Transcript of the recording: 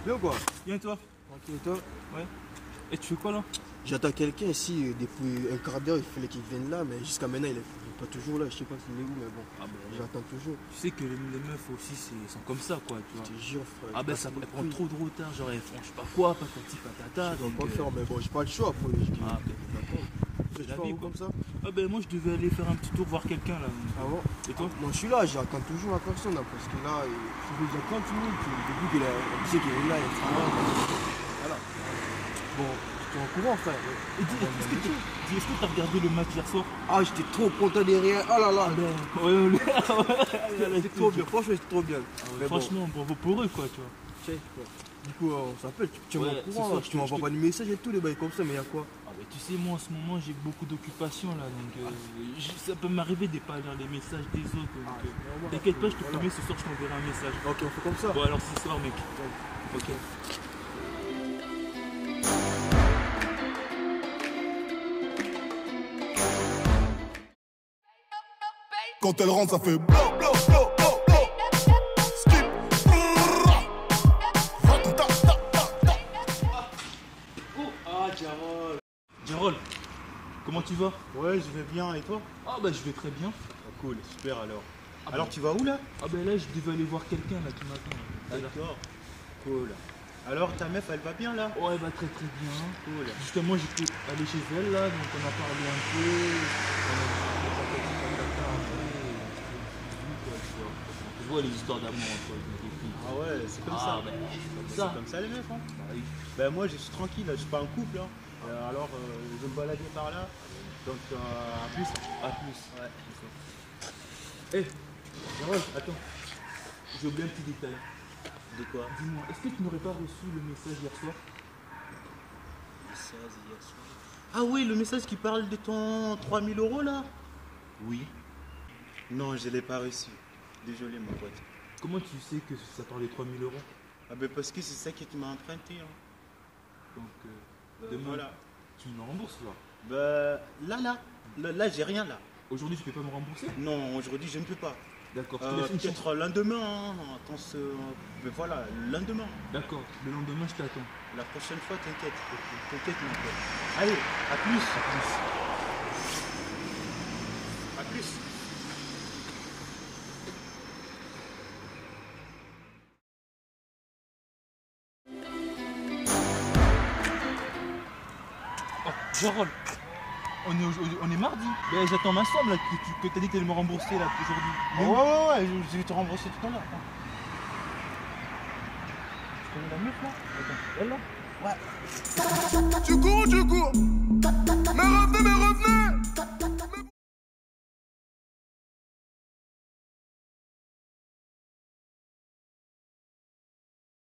Bien ou quoi? Bien toi? Tranquille, toi? Ouais. Et tu fais quoi là? J'attends quelqu'un ici depuis un quart d'heure, il fallait qu'il vienne là, mais jusqu'à maintenant il est pas toujours là, je sais pas s'il est où, mais bon, Ah bah, j'attends toujours. tu sais que les meufs aussi sont comme ça quoi, tu vois. Je te jure, frère. Ah bah ça prend trop de retard, genre elles font je sais pas quoi, patati patata. Je dois Donc, pas faire, mais bon, j'ai pas le choix après. Je dis, Ah, ok. d'accord. C'est Tu la fais vie où quoi. comme ça? Ah bah moi je devais aller faire un petit tour voir quelqu'un là. Ah bon? Et toi? Moi je suis là, j'attends toujours la personne là, parce que là, ça fait déjà 30 minutes depuis qu'il sait qu'il est là, il travaille. Voilà. Bon, tu es au courant, frère. Et dis, est-ce que t'as regardé le match hier soir? Ah, j'étais trop content derrière. Oh là là. Ouais, C'était trop bien, franchement, c'était trop bien. Mais bon, franchement, bravo pour eux quoi, tu vois. check, quoi. Du coup, on s'appelle, tu Ouais, m'es au ce courant, soir, là, tu m'envoies pas de message et tout, les bails comme ça, mais y'a quoi? Ah bah tu sais moi en ce moment j'ai beaucoup d'occupations là donc ça peut m'arriver de pas lire les messages des autres donc t'inquiète pas je te promets ce soir je t'enverrai un message. Ok, on fait comme ça. Bon alors ce soir mec. Ok. Quand elle rentre, ça fait blo blo blo blo blo. Skip. Oh ah Jarol. Jarol, comment tu vas? Ouais, je vais bien, et toi? Ah bah je vais très bien. Ah, cool, super alors. Ah Alors bah. tu vas où là? Ah bah là je devais aller voir quelqu'un là qui m'attend. D'accord. Cool. Alors ta meuf, elle va bien là? Ouais bah très bien. Cool. Justement j'étais allé chez elle là donc on a parlé un peu. Je vois les histoires d'amour entre les filles. Ah ouais, c'est comme Ah, ça. bah, C'est ça. comme ça les meufs, hein? Bah oui. Ben moi je suis tranquille, là, je suis pas en couple, hein. Alors je vais me balader par là. Donc à plus. À plus. Ouais. Eh, Jarol, attends. J'ai oublié un petit détail. De quoi? Dis-moi, est-ce que tu n'aurais pas reçu le message hier soir? Message hier soir. Ah oui, le message qui parle de ton 3000 € là? Oui. Non, je l'ai pas reçu. Désolé mon pote. Comment tu sais que ça parlait 3000 €? Ah ben parce que c'est ça qui m'a emprunté, hein. Donc, demain, Voilà. tu me rembourses là. Bah là j'ai rien là. Aujourd'hui, tu peux pas me rembourser? Non, aujourd'hui je ne peux pas. D'accord, je te laisse une chance. Peut-être lendemain, hein, mais voilà, lendemain. D'accord, le lendemain, je t'attends. La prochaine fois, t'inquiète. T'inquiète mon pote. Allez, à plus. À plus. Oh, Jarol, on est mardi. Ben, j'attends ma somme là, que t'as dit que t'allais me rembourser là aujourd'hui. Ouais, je vais te rembourser tout à l'heure. Tu connais la meuf là? Attends, elle là? Ouais. Tu cours, mais revenez,